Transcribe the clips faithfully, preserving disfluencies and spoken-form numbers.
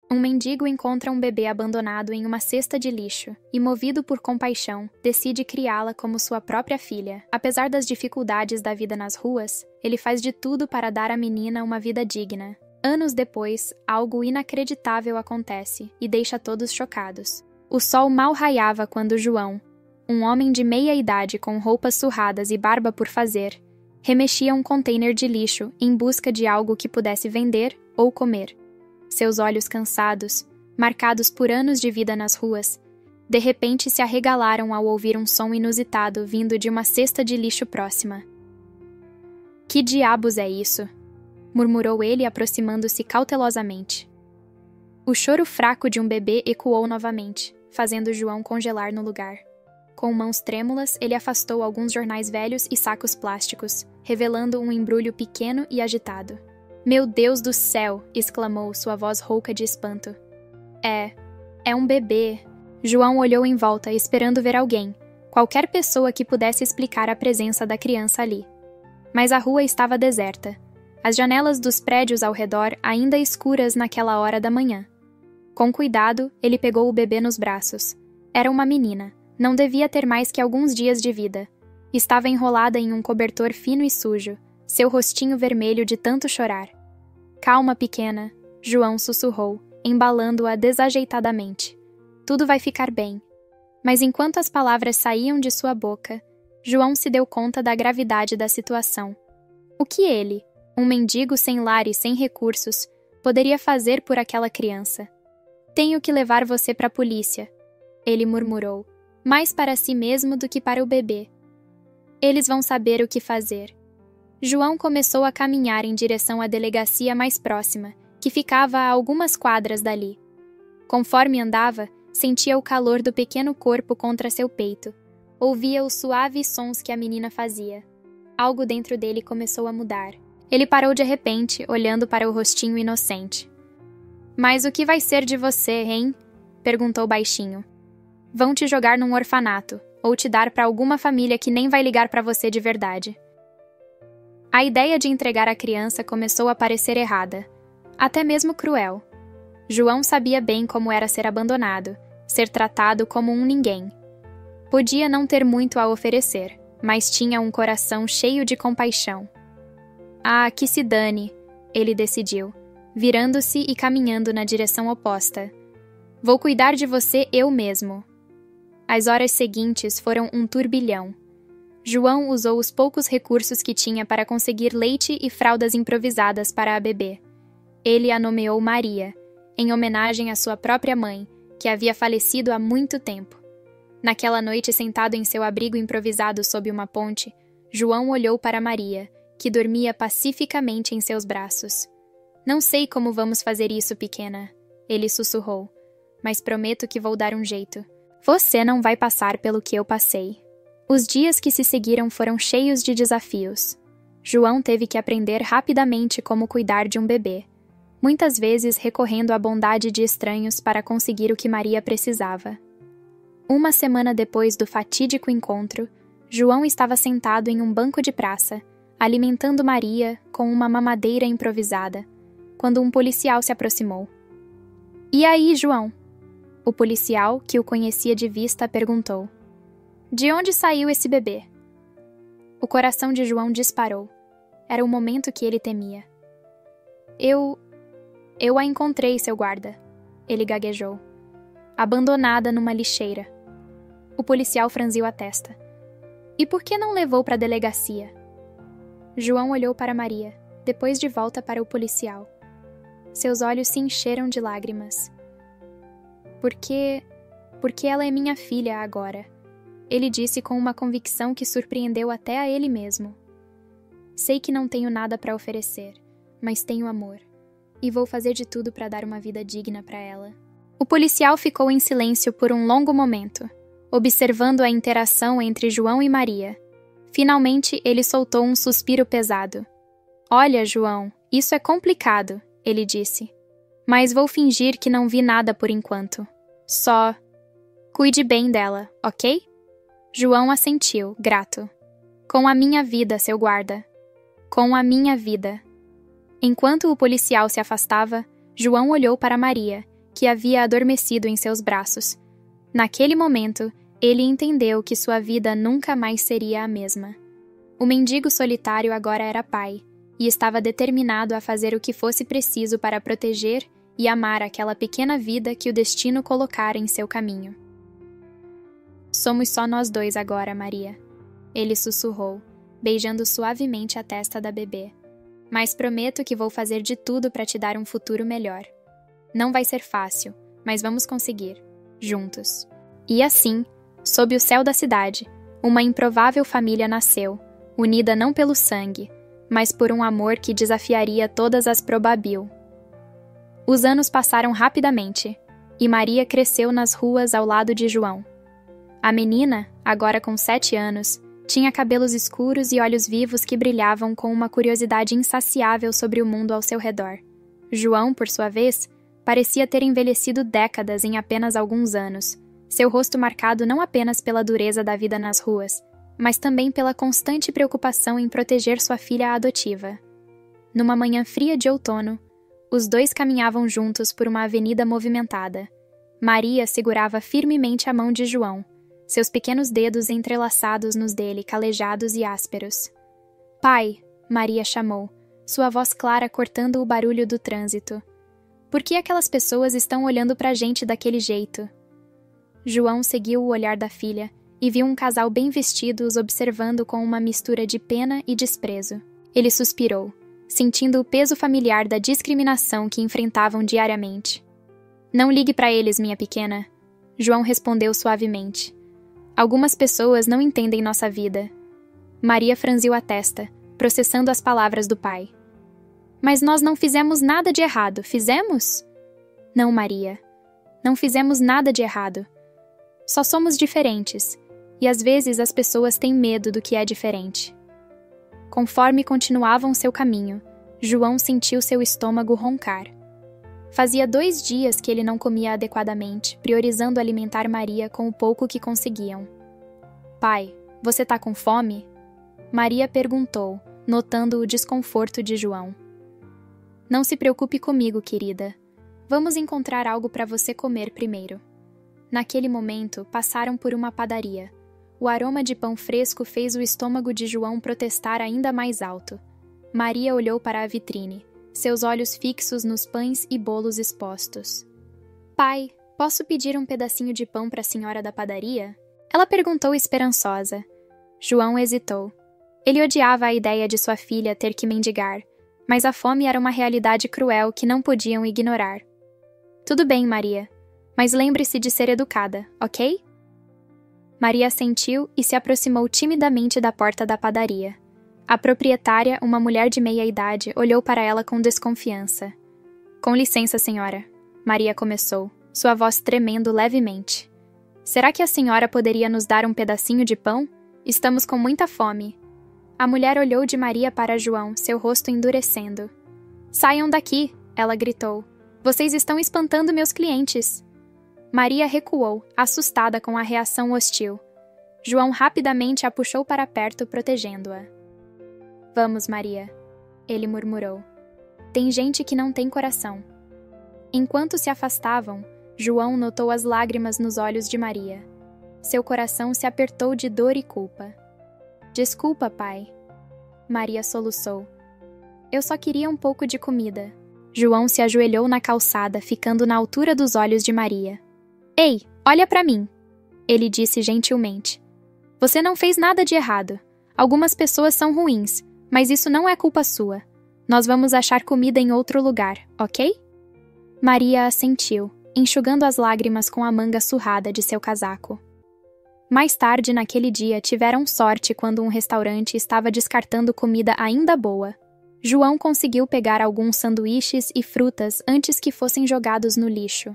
Um mendigo encontra um bebê abandonado em uma cesta de lixo e, movido por compaixão, decide criá-la como sua própria filha. Apesar das dificuldades da vida nas ruas, ele faz de tudo para dar à menina uma vida digna. Anos depois, algo inacreditável acontece e deixa todos chocados. O sol mal raiava quando João, um homem de meia idade com roupas surradas e barba por fazer, remexia um container de lixo em busca de algo que pudesse vender ou comer. Seus olhos cansados, marcados por anos de vida nas ruas, de repente se arregalaram ao ouvir um som inusitado vindo de uma cesta de lixo próxima. "Que diabos é isso?" murmurou ele, aproximando-se cautelosamente. O choro fraco de um bebê ecoou novamente, fazendo João congelar no lugar. Com mãos trêmulas, ele afastou alguns jornais velhos e sacos plásticos, revelando um embrulho pequeno e agitado. "Meu Deus do céu!" exclamou, sua voz rouca de espanto. É, é um bebê." João olhou em volta, esperando ver alguém, qualquer pessoa que pudesse explicar a presença da criança ali. Mas a rua estava deserta, as janelas dos prédios ao redor ainda escuras naquela hora da manhã. Com cuidado, ele pegou o bebê nos braços. Era uma menina, não devia ter mais que alguns dias de vida. Estava enrolada em um cobertor fino e sujo, seu rostinho vermelho de tanto chorar. "Calma, pequena", João sussurrou, embalando-a desajeitadamente. "Tudo vai ficar bem." Mas enquanto as palavras saíam de sua boca, João se deu conta da gravidade da situação. O que ele, um mendigo sem lar e sem recursos, poderia fazer por aquela criança? "Tenho que levar você para a polícia", ele murmurou, mais para si mesmo do que para o bebê. "Eles vão saber o que fazer." João começou a caminhar em direção à delegacia mais próxima, que ficava a algumas quadras dali. Conforme andava, sentia o calor do pequeno corpo contra seu peito. Ouvia os suaves sons que a menina fazia. Algo dentro dele começou a mudar. Ele parou de repente, olhando para o rostinho inocente. "Mas o que vai ser de você, hein?" perguntou baixinho. "Vão te jogar num orfanato, ou te dar para alguma família que nem vai ligar para você de verdade." A ideia de entregar a criança começou a parecer errada, até mesmo cruel. João sabia bem como era ser abandonado, ser tratado como um ninguém. Podia não ter muito a oferecer, mas tinha um coração cheio de compaixão. "Ah, que se dane", ele decidiu, virando-se e caminhando na direção oposta. "Vou cuidar de você eu mesmo." As horas seguintes foram um turbilhão. João usou os poucos recursos que tinha para conseguir leite e fraldas improvisadas para a bebê. Ele a nomeou Maria, em homenagem à sua própria mãe, que havia falecido há muito tempo. Naquela noite, sentado em seu abrigo improvisado sob uma ponte, João olhou para Maria, que dormia pacificamente em seus braços. "Não sei como vamos fazer isso, pequena", ele sussurrou, "mas prometo que vou dar um jeito. Você não vai passar pelo que eu passei." Os dias que se seguiram foram cheios de desafios. João teve que aprender rapidamente como cuidar de um bebê, muitas vezes recorrendo à bondade de estranhos para conseguir o que Maria precisava. Uma semana depois do fatídico encontro, João estava sentado em um banco de praça, alimentando Maria com uma mamadeira improvisada, quando um policial se aproximou. "E aí, João?" O policial, que o conhecia de vista, perguntou. "De onde saiu esse bebê?" O coração de João disparou. Era o momento que ele temia. Eu... Eu a encontrei, seu guarda", ele gaguejou. "Abandonada numa lixeira." O policial franziu a testa. "E por que não levou para a delegacia?" João olhou para Maria, depois de volta para o policial. Seus olhos se encheram de lágrimas. Porque... Porque ela é minha filha agora." Ele disse com uma convicção que surpreendeu até a ele mesmo. "Sei que não tenho nada para oferecer, mas tenho amor. E vou fazer de tudo para dar uma vida digna para ela." O policial ficou em silêncio por um longo momento, observando a interação entre João e Maria. Finalmente, ele soltou um suspiro pesado. "Olha, João, isso é complicado", ele disse. "Mas vou fingir que não vi nada por enquanto. Só... cuide bem dela, ok?" João assentiu, grato. "Com a minha vida, seu guarda. Com a minha vida." Enquanto o policial se afastava, João olhou para Maria, que havia adormecido em seus braços. Naquele momento, ele entendeu que sua vida nunca mais seria a mesma. O mendigo solitário agora era pai, e estava determinado a fazer o que fosse preciso para proteger e amar aquela pequena vida que o destino colocara em seu caminho. Somos só nós dois agora, Maria. Ele sussurrou, beijando suavemente a testa da bebê. Mas prometo que vou fazer de tudo para te dar um futuro melhor. Não vai ser fácil, mas vamos conseguir, juntos. E assim, sob o céu da cidade, uma improvável família nasceu, unida não pelo sangue, mas por um amor que desafiaria todas as probabil. Os anos passaram rapidamente, e Maria cresceu nas ruas ao lado de João. A menina, agora com sete anos, tinha cabelos escuros e olhos vivos que brilhavam com uma curiosidade insaciável sobre o mundo ao seu redor. João, por sua vez, parecia ter envelhecido décadas em apenas alguns anos, seu rosto marcado não apenas pela dureza da vida nas ruas, mas também pela constante preocupação em proteger sua filha adotiva. Numa manhã fria de outono, os dois caminhavam juntos por uma avenida movimentada. Maria segurava firmemente a mão de João, seus pequenos dedos entrelaçados nos dele, calejados e ásperos. "Pai", Maria chamou, sua voz clara cortando o barulho do trânsito. "Por que aquelas pessoas estão olhando pra gente daquele jeito?" João seguiu o olhar da filha e viu um casal bem vestido os observando com uma mistura de pena e desprezo. Ele suspirou, sentindo o peso familiar da discriminação que enfrentavam diariamente. "Não ligue pra eles, minha pequena", João respondeu suavemente. "Algumas pessoas não entendem nossa vida." Maria franziu a testa, processando as palavras do pai. "Mas nós não fizemos nada de errado, fizemos?" "Não, Maria. Não fizemos nada de errado. Só somos diferentes, e às vezes as pessoas têm medo do que é diferente." Conforme continuavam seu caminho, João sentiu seu estômago roncar. Fazia dois dias que ele não comia adequadamente, priorizando alimentar Maria com o pouco que conseguiam. "Pai, você tá com fome?" Maria perguntou, notando o desconforto de João. "Não se preocupe comigo, querida. Vamos encontrar algo para você comer primeiro." Naquele momento, passaram por uma padaria. O aroma de pão fresco fez o estômago de João protestar ainda mais alto. Maria olhou para a vitrine, seus olhos fixos nos pães e bolos expostos. "Pai, posso pedir um pedacinho de pão para a senhora da padaria?" Ela perguntou esperançosa. João hesitou. Ele odiava a ideia de sua filha ter que mendigar, mas a fome era uma realidade cruel que não podiam ignorar. "Tudo bem, Maria, mas lembre-se de ser educada, ok?" Maria assentiu e se aproximou timidamente da porta da padaria. A proprietária, uma mulher de meia-idade, olhou para ela com desconfiança. "Com licença, senhora", Maria começou, sua voz tremendo levemente. "Será que a senhora poderia nos dar um pedacinho de pão? Estamos com muita fome." A mulher olhou de Maria para João, seu rosto endurecendo. "Saiam daqui!" ela gritou. "Vocês estão espantando meus clientes." Maria recuou, assustada com a reação hostil. João rapidamente a puxou para perto, protegendo-a. "Vamos, Maria", ele murmurou. "Tem gente que não tem coração." Enquanto se afastavam, João notou as lágrimas nos olhos de Maria. Seu coração se apertou de dor e culpa. "Desculpa, pai." Maria soluçou. "Eu só queria um pouco de comida." João se ajoelhou na calçada, ficando na altura dos olhos de Maria. "Ei, olha pra mim", ele disse gentilmente. "Você não fez nada de errado. Algumas pessoas são ruins, mas isso não é culpa sua. Nós vamos achar comida em outro lugar, ok?" Maria assentiu, enxugando as lágrimas com a manga surrada de seu casaco. Mais tarde naquele dia tiveram sorte quando um restaurante estava descartando comida ainda boa. João conseguiu pegar alguns sanduíches e frutas antes que fossem jogados no lixo.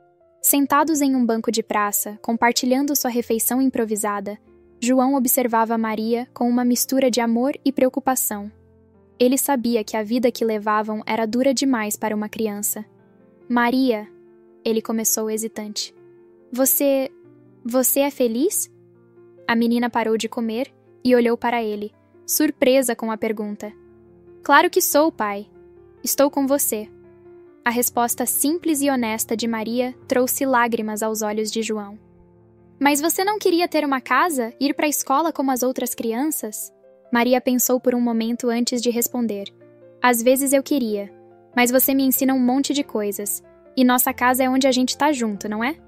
Sentados em um banco de praça, compartilhando sua refeição improvisada, João observava Maria com uma mistura de amor e preocupação. Ele sabia que a vida que levavam era dura demais para uma criança. "Maria", ele começou hesitante. Você... você é feliz?" A menina parou de comer e olhou para ele, surpresa com a pergunta. "Claro que sou, pai. Estou com você." A resposta simples e honesta de Maria trouxe lágrimas aos olhos de João. Mas você não queria ter uma casa, ir para a escola como as outras crianças? Maria pensou por um momento antes de responder. Às vezes eu queria, mas você me ensina um monte de coisas, e nossa casa é onde a gente tá junto, não é?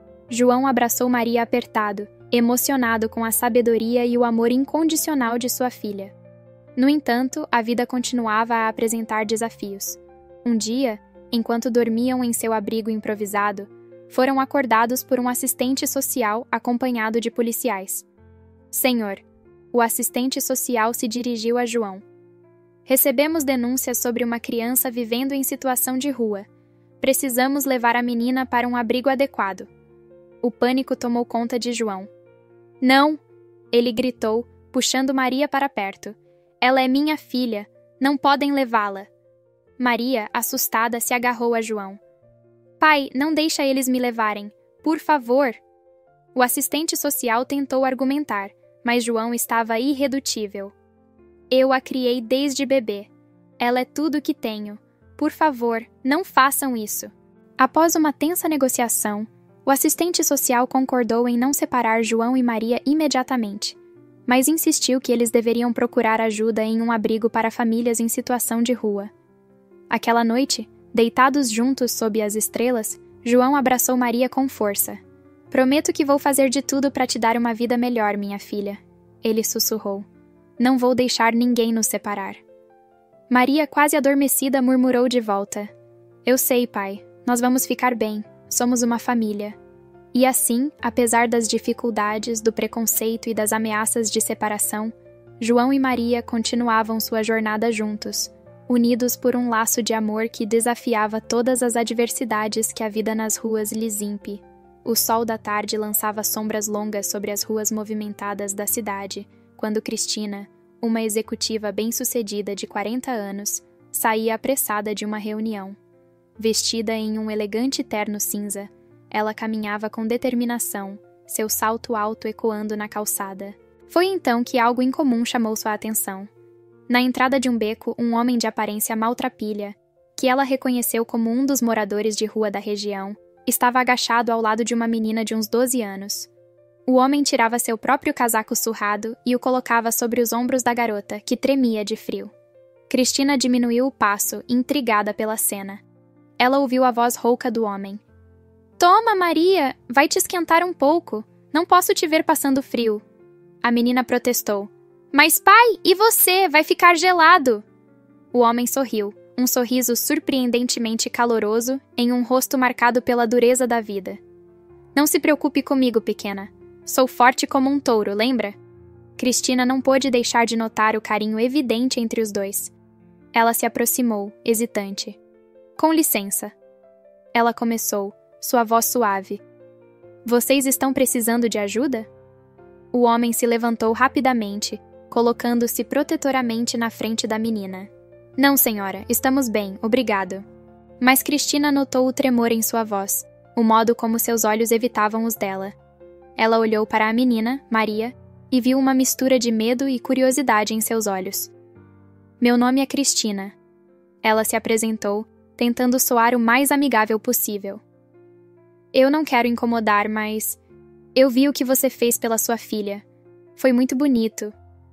João abraçou Maria apertado, emocionado com a sabedoria e o amor incondicional de sua filha. No entanto, a vida continuava a apresentar desafios. Um dia, enquanto dormiam em seu abrigo improvisado, foram acordados por um assistente social acompanhado de policiais. Senhor, o assistente social se dirigiu a João. Recebemos denúncias sobre uma criança vivendo em situação de rua. Precisamos levar a menina para um abrigo adequado. O pânico tomou conta de João. Não! Ele gritou, puxando Maria para perto. Ela é minha filha. Não podem levá-la. Maria, assustada, se agarrou a João. Pai, não deixa eles me levarem. Por favor! O assistente social tentou argumentar, mas João estava irredutível. Eu a criei desde bebê. Ela é tudo o que tenho. Por favor, não façam isso. Após uma tensa negociação, o assistente social concordou em não separar João e Maria imediatamente, mas insistiu que eles deveriam procurar ajuda em um abrigo para famílias em situação de rua. Aquela noite, deitados juntos sob as estrelas, João abraçou Maria com força. Prometo que vou fazer de tudo para te dar uma vida melhor, minha filha. Ele sussurrou. Não vou deixar ninguém nos separar. Maria, quase adormecida, murmurou de volta. Eu sei, pai. Nós vamos ficar bem. Somos uma família. E assim, apesar das dificuldades, do preconceito e das ameaças de separação, João e Maria continuavam sua jornada juntos, unidos por um laço de amor que desafiava todas as adversidades que a vida nas ruas lhes impe. O sol da tarde lançava sombras longas sobre as ruas movimentadas da cidade, quando Cristina, uma executiva bem-sucedida de quarenta anos, saía apressada de uma reunião. Vestida em um elegante terno cinza, ela caminhava com determinação, seu salto alto ecoando na calçada. Foi então que algo incomum chamou sua atenção. Na entrada de um beco, um homem de aparência maltrapilha, que ela reconheceu como um dos moradores de rua da região, estava agachado ao lado de uma menina de uns doze anos. O homem tirava seu próprio casaco surrado e o colocava sobre os ombros da garota, que tremia de frio. Cristina diminuiu o passo, intrigada pela cena. Ela ouviu a voz rouca do homem. Toma, Maria! Vai te esquentar um pouco. Não posso te ver passando frio. A menina protestou. Mas, pai, e você? Vai ficar gelado! O homem sorriu, um sorriso surpreendentemente caloroso em um rosto marcado pela dureza da vida. Não se preocupe comigo, pequena. Sou forte como um touro, lembra? Cristina não pôde deixar de notar o carinho evidente entre os dois. Ela se aproximou, hesitante. Com licença. Ela começou, sua voz suave. Vocês estão precisando de ajuda? O homem se levantou rapidamente, colocando-se protetoramente na frente da menina. Não, senhora, estamos bem, obrigado. Mas Cristina notou o tremor em sua voz, o modo como seus olhos evitavam os dela. Ela olhou para a menina, Maria, e viu uma mistura de medo e curiosidade em seus olhos. Meu nome é Cristina. Ela se apresentou, tentando soar o mais amigável possível. Eu não quero incomodar, mas... Eu vi o que você fez pela sua filha. Foi muito bonito.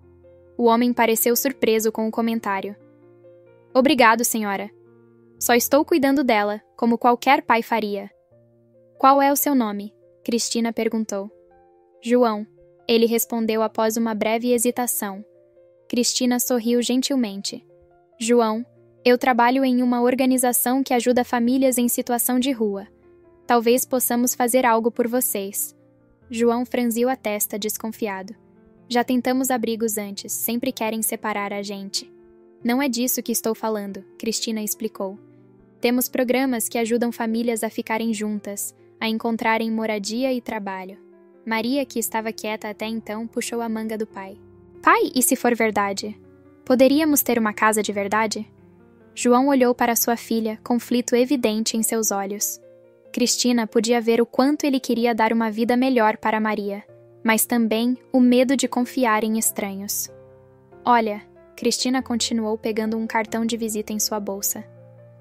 O homem pareceu surpreso com o comentário. Obrigado, senhora. Só estou cuidando dela, como qualquer pai faria. Qual é o seu nome? Cristina perguntou. João. Ele respondeu após uma breve hesitação. Cristina sorriu gentilmente. João, eu trabalho em uma organização que ajuda famílias em situação de rua. Talvez possamos fazer algo por vocês. João franziu a testa, desconfiado. Já tentamos abrigos antes, sempre querem separar a gente. Não é disso que estou falando, Cristina explicou. Temos programas que ajudam famílias a ficarem juntas, a encontrarem moradia e trabalho. Maria, que estava quieta até então, puxou a manga do pai. Pai, e se for verdade? Poderíamos ter uma casa de verdade? João olhou para sua filha, conflito evidente em seus olhos. Cristina podia ver o quanto ele queria dar uma vida melhor para Maria, mas também o medo de confiar em estranhos. Olha, Cristina continuou pegando um cartão de visita em sua bolsa.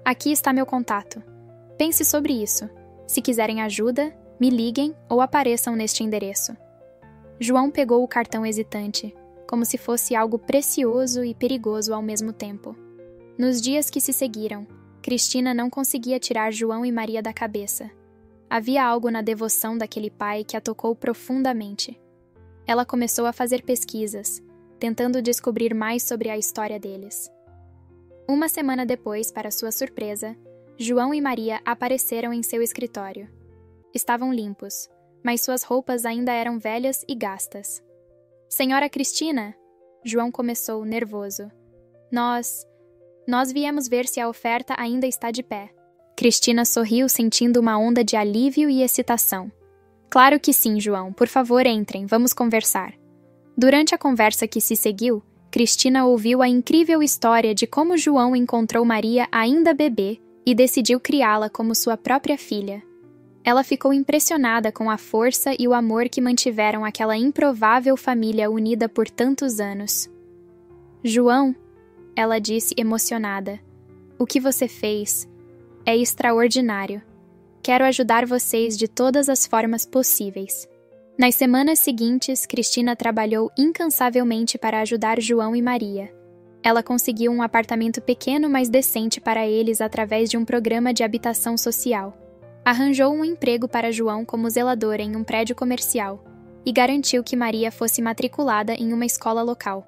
Aqui está meu contato. Pense sobre isso. Se quiserem ajuda, me liguem ou apareçam neste endereço. João pegou o cartão hesitante, como se fosse algo precioso e perigoso ao mesmo tempo. Nos dias que se seguiram, Cristina não conseguia tirar João e Maria da cabeça. Havia algo na devoção daquele pai que a tocou profundamente. Ela começou a fazer pesquisas, tentando descobrir mais sobre a história deles. Uma semana depois, para sua surpresa, João e Maria apareceram em seu escritório. Estavam limpos, mas suas roupas ainda eram velhas e gastas. Senhora Cristina, João começou, nervoso. Nós... Nós viemos ver se a oferta ainda está de pé. Cristina sorriu, sentindo uma onda de alívio e excitação. Claro que sim, João. Por favor, entrem, vamos conversar. Durante a conversa que se seguiu, Cristina ouviu a incrível história de como João encontrou Maria ainda bebê e decidiu criá-la como sua própria filha. Ela ficou impressionada com a força e o amor que mantiveram aquela improvável família unida por tantos anos. João, ela disse emocionada, o que você fez é extraordinário. Quero ajudar vocês de todas as formas possíveis. Nas semanas seguintes, Cristina trabalhou incansavelmente para ajudar João e Maria. Ela conseguiu um apartamento pequeno, mas decente para eles através de um programa de habitação social. Arranjou um emprego para João como zelador em um prédio comercial e garantiu que Maria fosse matriculada em uma escola local.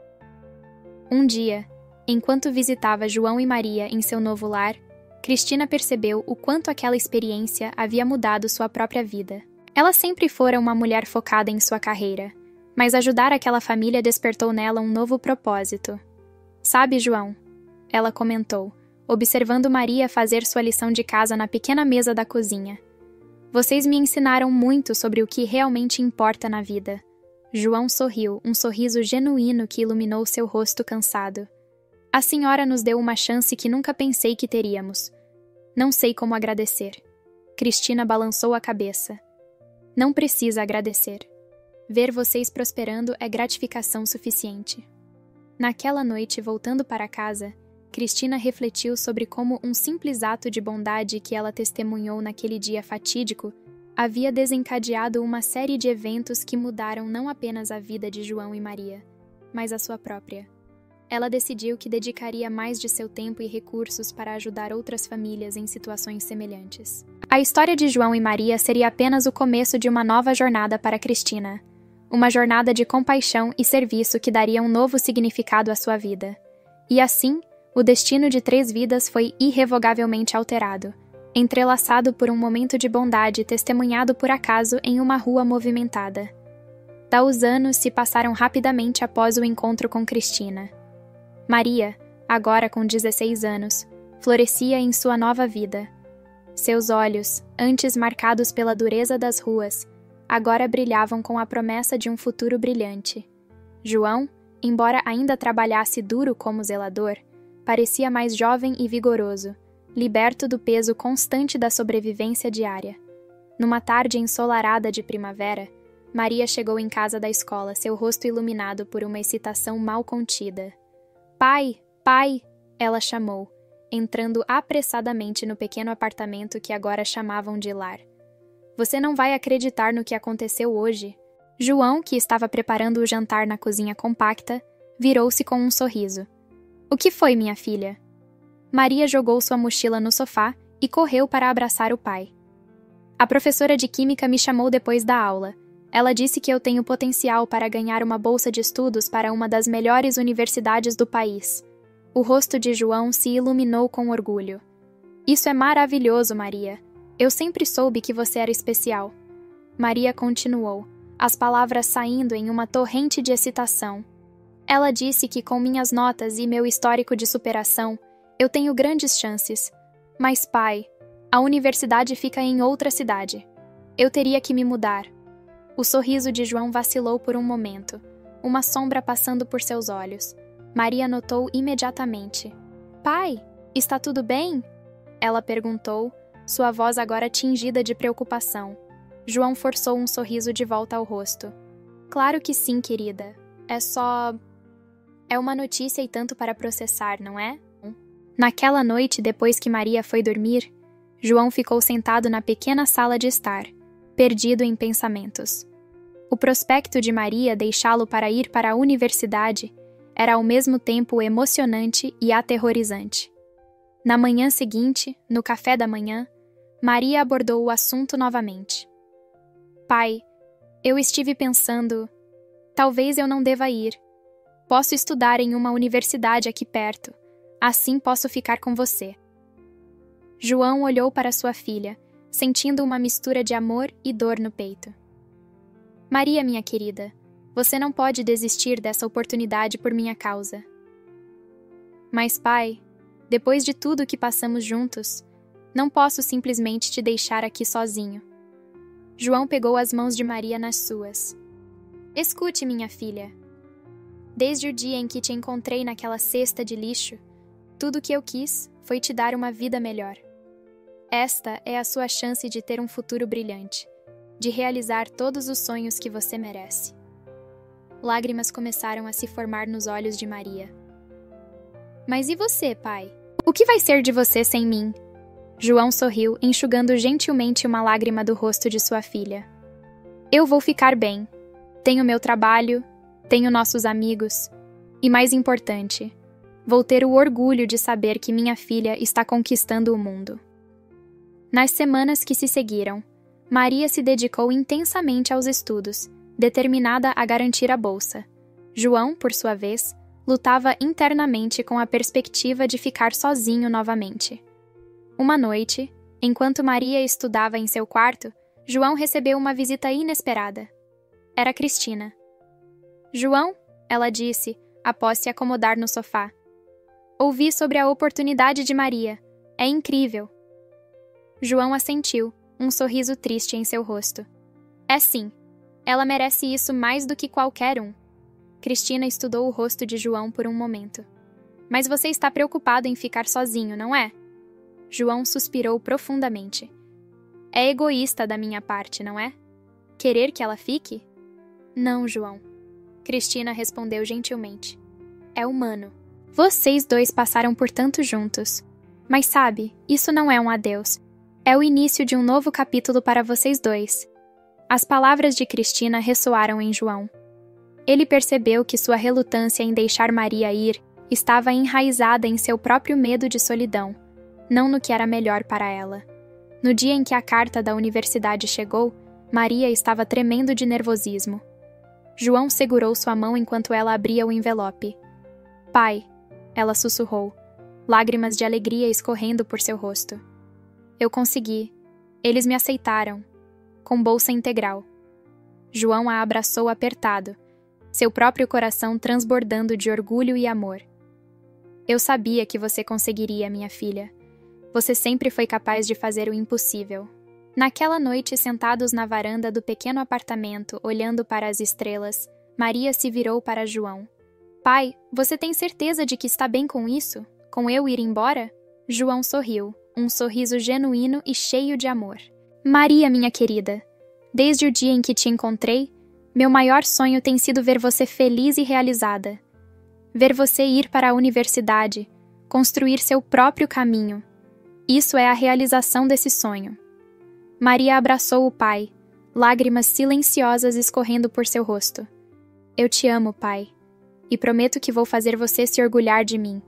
Um dia, enquanto visitava João e Maria em seu novo lar, Cristina percebeu o quanto aquela experiência havia mudado sua própria vida. Ela sempre fora uma mulher focada em sua carreira, mas ajudar aquela família despertou nela um novo propósito. Sabe, João? Ela comentou, observando Maria fazer sua lição de casa na pequena mesa da cozinha. Vocês me ensinaram muito sobre o que realmente importa na vida. João sorriu, um sorriso genuíno que iluminou seu rosto cansado. A senhora nos deu uma chance que nunca pensei que teríamos. Não sei como agradecer. Cristina balançou a cabeça. Não precisa agradecer. Ver vocês prosperando é gratificação suficiente. Naquela noite, voltando para casa, Cristina refletiu sobre como um simples ato de bondade que ela testemunhou naquele dia fatídico havia desencadeado uma série de eventos que mudaram não apenas a vida de João e Maria, mas a sua própria. Ela decidiu que dedicaria mais de seu tempo e recursos para ajudar outras famílias em situações semelhantes. A história de João e Maria seria apenas o começo de uma nova jornada para Cristina. Uma jornada de compaixão e serviço que daria um novo significado à sua vida. E assim, o destino de três vidas foi irrevogavelmente alterado, entrelaçado por um momento de bondade testemunhado por acaso em uma rua movimentada. Os anos se passaram rapidamente após o encontro com Cristina. Maria, agora com dezesseis anos, florescia em sua nova vida. Seus olhos, antes marcados pela dureza das ruas, agora brilhavam com a promessa de um futuro brilhante. João, embora ainda trabalhasse duro como zelador, parecia mais jovem e vigoroso, liberto do peso constante da sobrevivência diária. Numa tarde ensolarada de primavera, Maria chegou em casa da escola, seu rosto iluminado por uma excitação mal contida. Pai, pai, ela chamou, entrando apressadamente no pequeno apartamento que agora chamavam de lar. Você não vai acreditar no que aconteceu hoje. João, que estava preparando o jantar na cozinha compacta, virou-se com um sorriso. O que foi, minha filha? Maria jogou sua mochila no sofá e correu para abraçar o pai. A professora de química me chamou depois da aula. Ela disse que eu tenho potencial para ganhar uma bolsa de estudos para uma das melhores universidades do país. O rosto de João se iluminou com orgulho. Isso é maravilhoso, Maria. Eu sempre soube que você era especial. Maria continuou, as palavras saindo em uma torrente de excitação. Ela disse que com minhas notas e meu histórico de superação, eu tenho grandes chances. Mas, pai, a universidade fica em outra cidade. Eu teria que me mudar. O sorriso de João vacilou por um momento, uma sombra passando por seus olhos. Maria notou imediatamente. Pai, está tudo bem? Ela perguntou, sua voz agora tingida de preocupação. João forçou um sorriso de volta ao rosto. Claro que sim, querida. É só... É uma notícia e tanto para processar, não é? Naquela noite, depois que Maria foi dormir, João ficou sentado na pequena sala de estar, perdido em pensamentos. O prospecto de Maria deixá-lo para ir para a universidade era ao mesmo tempo emocionante e aterrorizante. Na manhã seguinte, no café da manhã, Maria abordou o assunto novamente. Pai, eu estive pensando, talvez eu não deva ir. Posso estudar em uma universidade aqui perto. Assim posso ficar com você. João olhou para sua filha, sentindo uma mistura de amor e dor no peito. Maria, minha querida, você não pode desistir dessa oportunidade por minha causa. Mas, pai, depois de tudo que passamos juntos, não posso simplesmente te deixar aqui sozinho. João pegou as mãos de Maria nas suas. Escute, minha filha. Desde o dia em que te encontrei naquela cesta de lixo, tudo o que eu quis foi te dar uma vida melhor. Esta é a sua chance de ter um futuro brilhante, de realizar todos os sonhos que você merece. Lágrimas começaram a se formar nos olhos de Maria. Mas e você, pai? O que vai ser de você sem mim? João sorriu, enxugando gentilmente uma lágrima do rosto de sua filha. Eu vou ficar bem. Tenho meu trabalho, tenho nossos amigos, e mais importante, vou ter o orgulho de saber que minha filha está conquistando o mundo. Nas semanas que se seguiram, Maria se dedicou intensamente aos estudos, determinada a garantir a bolsa. João, por sua vez, lutava internamente com a perspectiva de ficar sozinho novamente. Uma noite, enquanto Maria estudava em seu quarto, João recebeu uma visita inesperada. Era Cristina. João, ela disse, após se acomodar no sofá. Ouvi sobre a oportunidade de Maria. É incrível. João assentiu, um sorriso triste em seu rosto. É sim. Ela merece isso mais do que qualquer um. Cristina estudou o rosto de João por um momento. Mas você está preocupado em ficar sozinho, não é? João suspirou profundamente. É egoísta da minha parte, não é? Querer que ela fique? Não, João. Cristina respondeu gentilmente. É humano. Vocês dois passaram por tanto juntos. Mas sabe, isso não é um adeus. É o início de um novo capítulo para vocês dois. As palavras de Cristina ressoaram em João. Ele percebeu que sua relutância em deixar Maria ir estava enraizada em seu próprio medo de solidão, não no que era melhor para ela. No dia em que a carta da universidade chegou, Maria estava tremendo de nervosismo. João segurou sua mão enquanto ela abria o envelope. Pai, ela sussurrou, lágrimas de alegria escorrendo por seu rosto. Eu consegui. Eles me aceitaram. Com bolsa integral. João a abraçou apertado, seu próprio coração transbordando de orgulho e amor. Eu sabia que você conseguiria, minha filha. Você sempre foi capaz de fazer o impossível. Naquela noite, sentados na varanda do pequeno apartamento, olhando para as estrelas, Maria se virou para João. Pai, você tem certeza de que está bem com isso? Com eu ir embora? João sorriu, um sorriso genuíno e cheio de amor. Maria, minha querida, desde o dia em que te encontrei, meu maior sonho tem sido ver você feliz e realizada. Ver você ir para a universidade, construir seu próprio caminho. Isso é a realização desse sonho. Maria abraçou o pai, lágrimas silenciosas escorrendo por seu rosto. Eu te amo, pai, e prometo que vou fazer você se orgulhar de mim.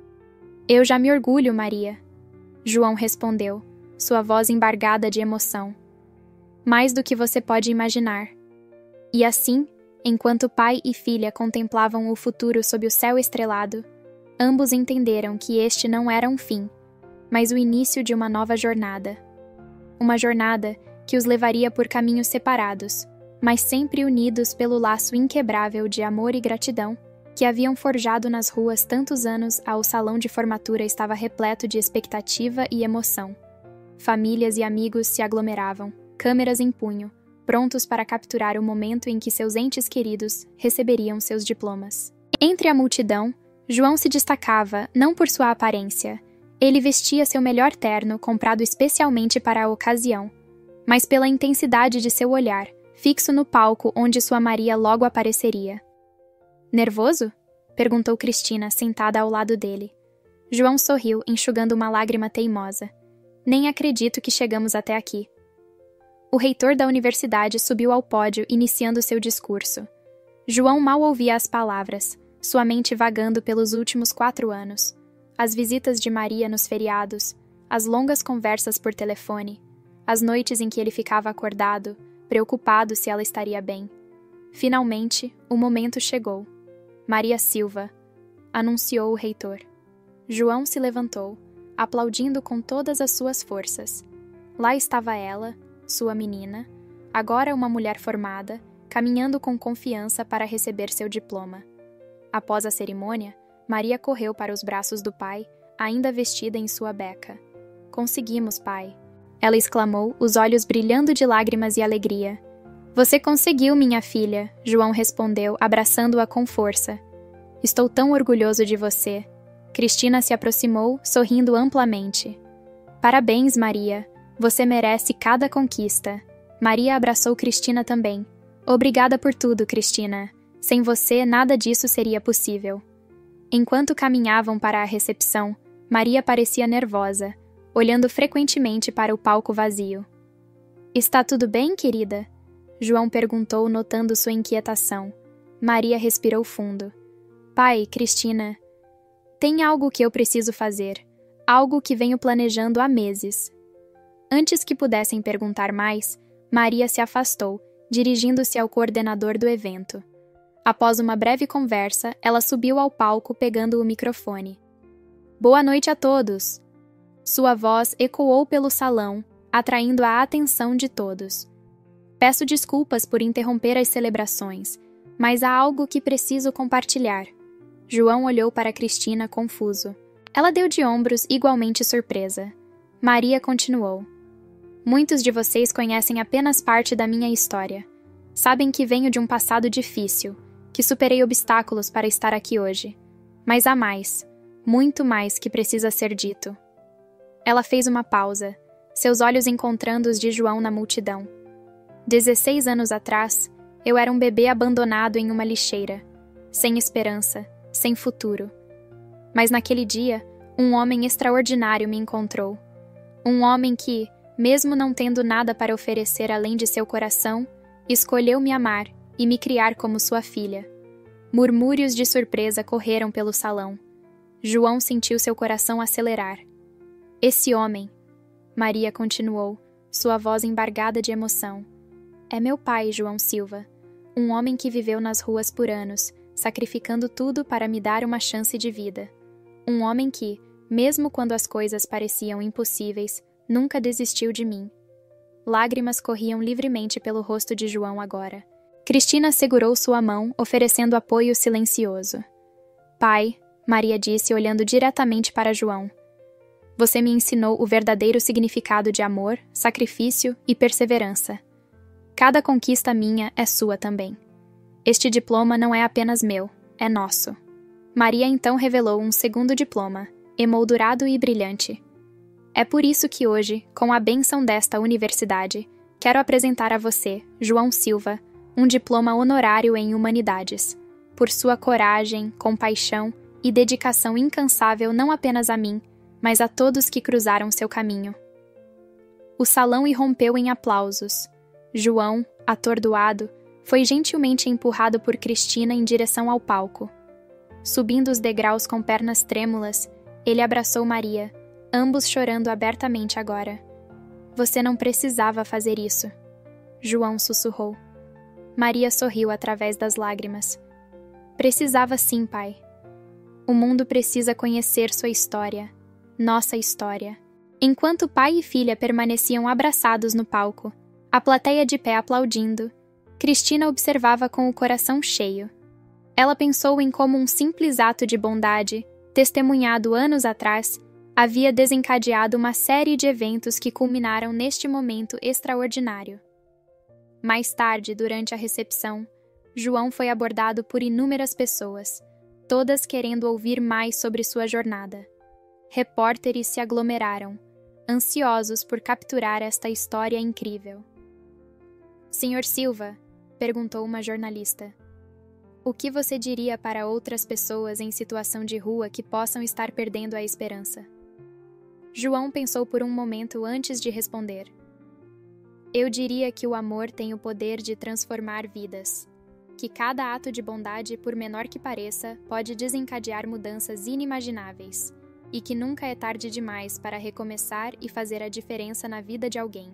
Eu já me orgulho, Maria, João respondeu, sua voz embargada de emoção. Mais do que você pode imaginar. E assim, enquanto pai e filha contemplavam o futuro sob o céu estrelado, ambos entenderam que este não era um fim, mas o início de uma nova jornada. Uma jornada que os levaria por caminhos separados, mas sempre unidos pelo laço inquebrável de amor e gratidão que haviam forjado nas ruas tantos anos ao salão de formatura estava repleto de expectativa e emoção. Famílias e amigos se aglomeravam, câmeras em punho, prontos para capturar o momento em que seus entes queridos receberiam seus diplomas. Entre a multidão, João se destacava não por sua aparência. Ele vestia seu melhor terno, comprado especialmente para a ocasião, mas pela intensidade de seu olhar, fixo no palco onde sua Maria logo apareceria. Nervoso? Perguntou Cristina, sentada ao lado dele. João sorriu, enxugando uma lágrima teimosa. Nem acredito que chegamos até aqui. O reitor da universidade subiu ao pódio, iniciando seu discurso. João mal ouvia as palavras, sua mente vagando pelos últimos quatro anos. As visitas de Maria nos feriados, as longas conversas por telefone, as noites em que ele ficava acordado, preocupado se ela estaria bem. Finalmente, o momento chegou. Maria Silva, anunciou o reitor. João se levantou, aplaudindo com todas as suas forças. Lá estava ela, sua menina, agora uma mulher formada, caminhando com confiança para receber seu diploma. Após a cerimônia, Maria correu para os braços do pai, ainda vestida em sua beca. "Conseguimos, pai!" Ela exclamou, os olhos brilhando de lágrimas e alegria. "Você conseguiu, minha filha!" João respondeu, abraçando-a com força. "Estou tão orgulhoso de você!" Cristina se aproximou, sorrindo amplamente. "Parabéns, Maria! Você merece cada conquista." Maria abraçou Cristina também. "Obrigada por tudo, Cristina. Sem você, nada disso seria possível." Enquanto caminhavam para a recepção, Maria parecia nervosa, olhando frequentemente para o palco vazio. "Está tudo bem, querida?" João perguntou, notando sua inquietação. Maria respirou fundo. "Pai, Cristina, tem algo que eu preciso fazer, algo que venho planejando há meses." Antes que pudessem perguntar mais, Maria se afastou, dirigindo-se ao coordenador do evento. Após uma breve conversa, ela subiu ao palco pegando o microfone. "Boa noite a todos!" Sua voz ecoou pelo salão, atraindo a atenção de todos. "Peço desculpas por interromper as celebrações, mas há algo que preciso compartilhar." João olhou para Cristina confuso. Ela deu de ombros, igualmente surpresa. Maria continuou. "Muitos de vocês conhecem apenas parte da minha história. Sabem que venho de um passado difícil, que superei obstáculos para estar aqui hoje. Mas há mais, muito mais que precisa ser dito." Ela fez uma pausa, seus olhos encontrando os de João na multidão. Dezesseis anos atrás, eu era um bebê abandonado em uma lixeira, sem esperança, sem futuro. Mas naquele dia, um homem extraordinário me encontrou. Um homem que, mesmo não tendo nada para oferecer além de seu coração, escolheu me amar e me criar como sua filha. Murmúrios de surpresa correram pelo salão. João sentiu seu coração acelerar. "Esse homem", Maria continuou, sua voz embargada de emoção, "é meu pai, João Silva, um homem que viveu nas ruas por anos, sacrificando tudo para me dar uma chance de vida. Um homem que, mesmo quando as coisas pareciam impossíveis, nunca desistiu de mim." Lágrimas corriam livremente pelo rosto de João agora. Cristina segurou sua mão, oferecendo apoio silencioso. "Pai", Maria disse, olhando diretamente para João, "você me ensinou o verdadeiro significado de amor, sacrifício e perseverança. Cada conquista minha é sua também. Este diploma não é apenas meu, é nosso." Maria então revelou um segundo diploma, emoldurado e brilhante. "É por isso que hoje, com a bênção desta universidade, quero apresentar a você, João Silva, um diploma honorário em Humanidades, por sua coragem, compaixão e dedicação incansável não apenas a mim, mas a todos que cruzaram seu caminho." O salão irrompeu em aplausos. João, atordoado, foi gentilmente empurrado por Cristina em direção ao palco. Subindo os degraus com pernas trêmulas, ele abraçou Maria, ambos chorando abertamente agora. "Você não precisava fazer isso", João sussurrou. Maria sorriu através das lágrimas. "Precisava sim, pai. O mundo precisa conhecer sua história, nossa história." Enquanto pai e filha permaneciam abraçados no palco, a plateia de pé aplaudindo, Cristina observava com o coração cheio. Ela pensou em como um simples ato de bondade, testemunhado anos atrás, havia desencadeado uma série de eventos que culminaram neste momento extraordinário. Mais tarde, durante a recepção, João foi abordado por inúmeras pessoas, todas querendo ouvir mais sobre sua jornada. Repórteres se aglomeraram, ansiosos por capturar esta história incrível. "senhor Silva", perguntou uma jornalista, O que você diria para outras pessoas em situação de rua que possam estar perdendo a esperança? João pensou por um momento antes de responder. Eu diria que o amor tem o poder de transformar vidas, que cada ato de bondade, por menor que pareça, pode desencadear mudanças inimagináveis, e que nunca é tarde demais para recomeçar e fazer a diferença na vida de alguém.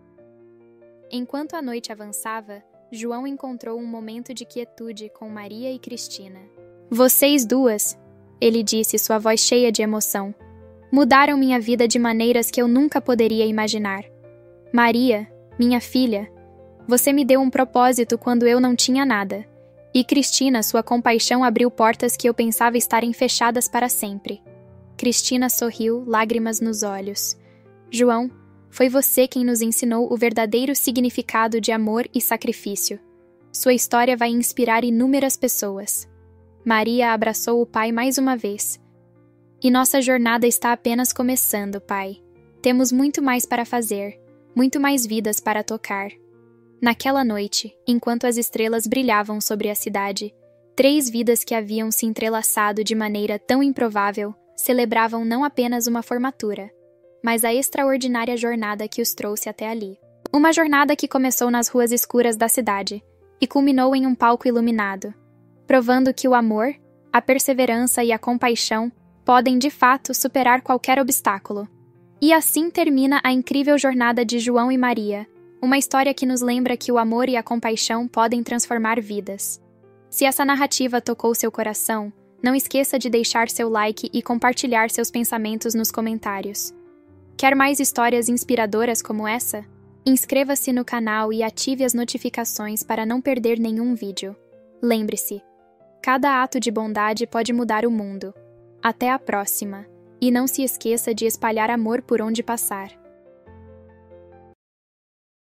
Enquanto a noite avançava, João encontrou um momento de quietude com Maria e Cristina. Vocês duas, ele disse, sua voz cheia de emoção, mudaram minha vida de maneiras que eu nunca poderia imaginar. Maria, minha filha, você me deu um propósito quando eu não tinha nada. E Cristina, sua compaixão abriu portas que eu pensava estarem fechadas para sempre. Cristina sorriu, lágrimas nos olhos. João, foi você quem nos ensinou o verdadeiro significado de amor e sacrifício. Sua história vai inspirar inúmeras pessoas. Maria abraçou o pai mais uma vez. E nossa jornada está apenas começando, pai. Temos muito mais para fazer, muito mais vidas para tocar. Naquela noite, enquanto as estrelas brilhavam sobre a cidade, três vidas que haviam se entrelaçado de maneira tão improvável celebravam não apenas uma formatura, mas a extraordinária jornada que os trouxe até ali. Uma jornada que começou nas ruas escuras da cidade e culminou em um palco iluminado, provando que o amor, a perseverança e a compaixão podem de fato superar qualquer obstáculo. E assim termina a incrível jornada de João e Maria, uma história que nos lembra que o amor e a compaixão podem transformar vidas. Se essa narrativa tocou seu coração, não esqueça de deixar seu like e compartilhar seus pensamentos nos comentários. Quer mais histórias inspiradoras como essa? Inscreva-se no canal e ative as notificações para não perder nenhum vídeo. Lembre-se, cada ato de bondade pode mudar o mundo. Até a próxima! E não se esqueça de espalhar amor por onde passar.